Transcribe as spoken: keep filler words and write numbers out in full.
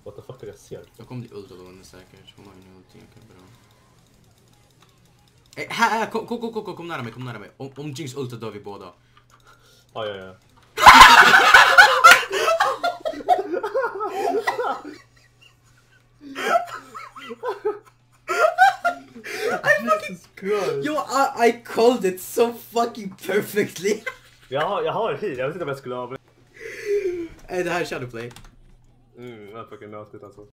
What the fuck är det jag ser? Jag kommer till ulta då, hon är säkert. Hon har ju en ulti, okej bra. Hey, här, här, kom, kom, kom, kom, kom nära mig, kom nära mig. Om, om Jinx ulta dör vi båda. Ja, ja, ja. Jesus Christ. Yo, I, I called it so fucking perfectly. Jag har, jag har en heal, jag vet inte om jag skulle ha. Är det här Shadowplay? Mm, jag fucking nötigt alltså.